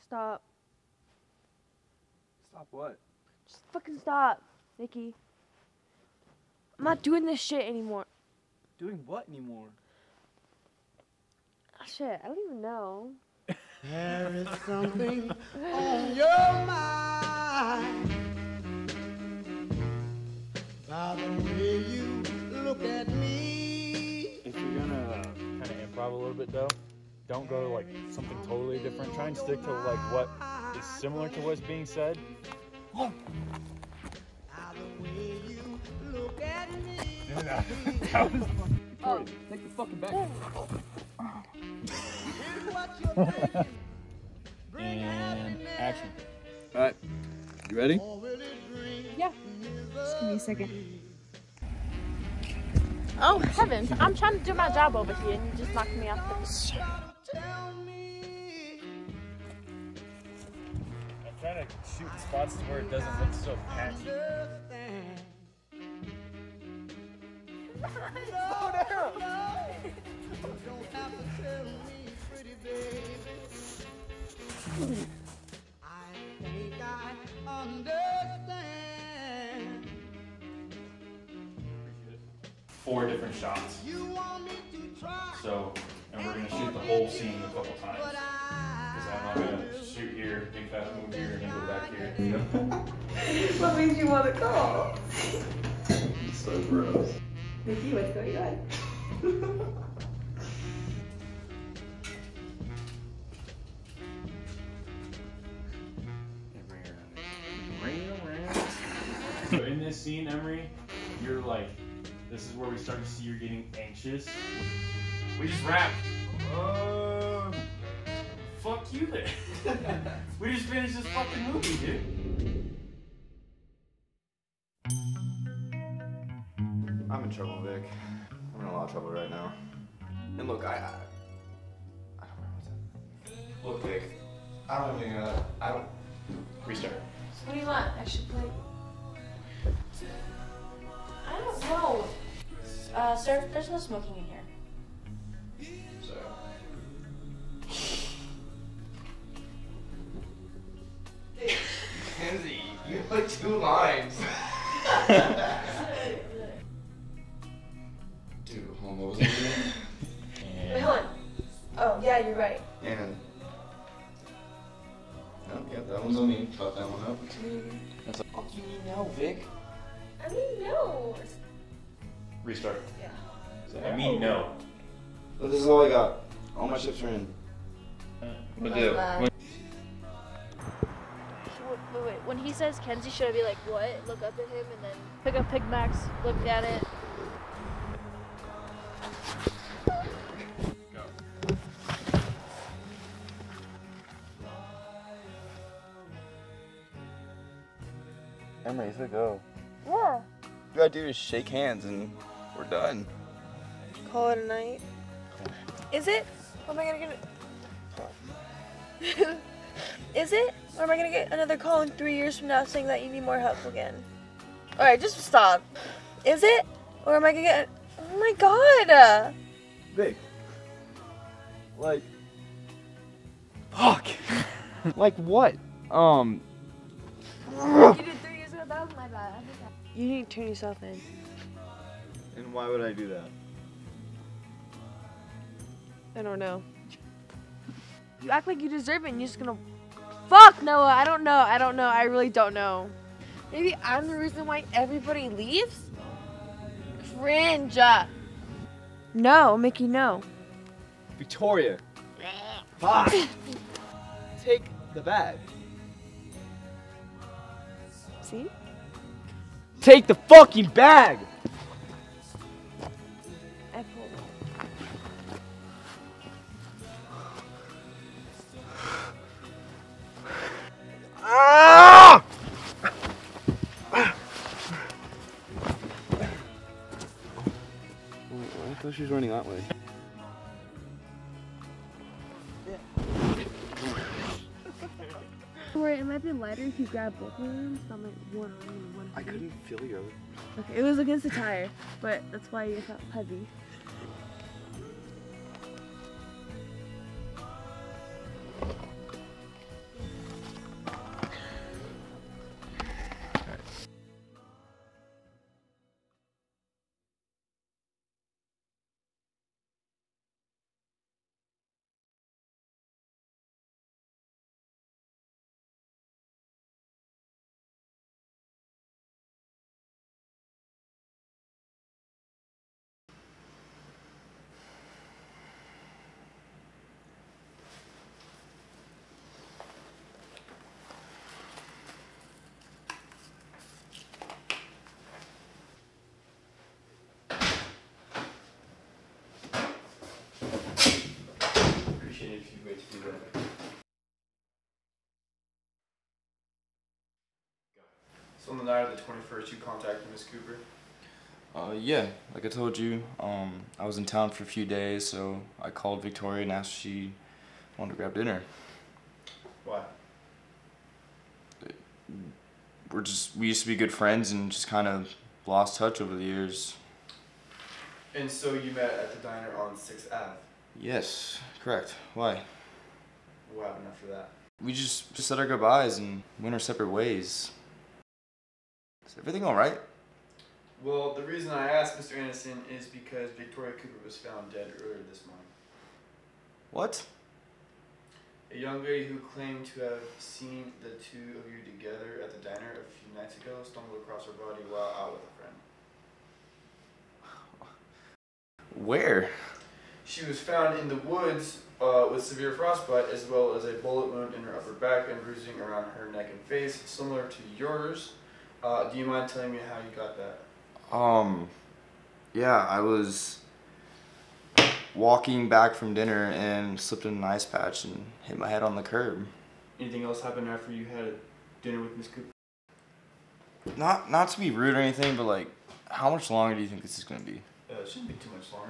Stop. Stop what? Just fucking stop, Nikki. I'm not doing this shit anymore. Doing what anymore? Shit, I don't even know. There is something on your mind by the way you look at me. If you're gonna kind of improv a little bit though, don't go to like something totally different. Try and stick to like what is similar to what's being said. By the way you look at me. That was fucking Victoria, take the fucking back. Here's what you're thinking. Bring And action. Alright, you ready? Yeah. Just give me a second. Oh, heavens. I'm trying to do my job over here and you just knocked me off the... I'm trying to shoot spots to where it doesn't look so patchy. Slow down. Don't have to tell me, pretty baby. I think I understand. 4 different shots. You want me to try. So, and we're gonna shoot the whole scene a couple times. Because I'm not gonna shoot here, big fast move here, and then go back here. What made you want to call? It's so gross. Nikki, what's going on? So in this scene, Emery, you're like, this is where we start to see you're getting anxious. We just wrapped. Fuck you then. We just finished this fucking movie, dude. I'm in trouble, Vic. I'm in a lot of trouble right now. And look, I don't know what's up. Look, Vic, I don't restart. What do you want? I should play. I don't know. Sir, there's no smoking in here. So. Kenzie, you have like 2 lines. Dude, hold on, what was it again? Wait, hold on. Oh, yeah, you're right. And. Oh, yeah, that one's on me. Fuck that one up. That's like, fuck you mean no, Vic? I mean, no. Restart. Yeah. I mean, no. But this is all I got. All my chips are in. But Wait. When he says Kenzie, should I be like, what? Look up at him and then pick up Pig Max, look at it. Go. Emery, you go. Yeah. All you gotta do is shake hands and we're done. Call it a night. Is it? Or am I gonna get it? Is it? Or am I gonna get another call in 3 years from now saying that you need more help again? Alright, just stop. Is it? Or am I gonna get... Oh my god! Vic. Like. Fuck. Like what? You did 3 years ago, that was my bad. You need to turn yourself in. And why would I do that? I don't know. You act like you deserve it and you're just gonna... Fuck, Noah, I don't know, I really don't know. Maybe I'm the reason why everybody leaves? Cringe. No, Mickey, no. Victoria. Fuck. Take the bag. See? Take the fucking bag! I pulled it. Ah! I thought she was running that way. It might be lighter if you grab both of them. So I'm like one on and one. I couldn't feel you. Okay, it was against the tire, but that's why it felt heavy. if you wait to do that. So on the night of the 21st, you contacted Miss Cooper? Yeah, like I told you, I was in town for a few days, so I called Victoria and asked if she wanted to grab dinner. Why? We used to be good friends and just kind of lost touch over the years. And so you met at the diner on 6th Ave? Yes, correct. Why? What happened after that? We just said our goodbyes and went our separate ways. Is everything alright? Well, the reason I asked Mr. Anderson is because Victoria Cooper was found dead earlier this morning. What? A young lady who claimed to have seen the two of you together at the diner a few nights ago stumbled across her body while out with a friend. Where? She was found in the woods with severe frostbite as well as a bullet wound in her upper back and bruising around her neck and face, similar to yours. Do you mind telling me how you got that? Yeah, I was walking back from dinner and slipped in an ice patch and hit my head on the curb. Anything else happened after you had dinner with Miss Cooper? Not to be rude or anything, but like, how much longer do you think this is gonna be? It shouldn't be too much longer.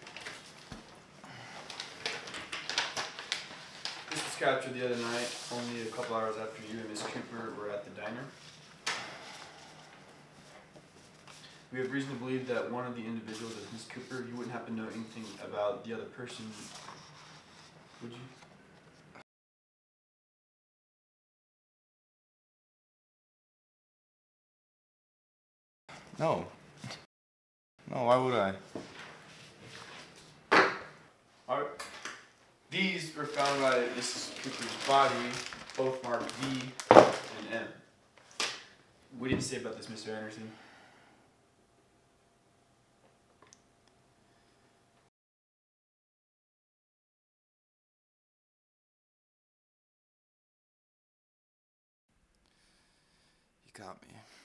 This was captured the other night, only a couple hours after you and Miss Cooper were at the diner. We have reason to believe that one of the individuals is Miss Cooper. You wouldn't happen to know anything about the other person, would you? No. No, why would I? Alright. These were found by Miss Cooper's body, both marked V and M. What do you say about this, Mr. Anderson? You got me.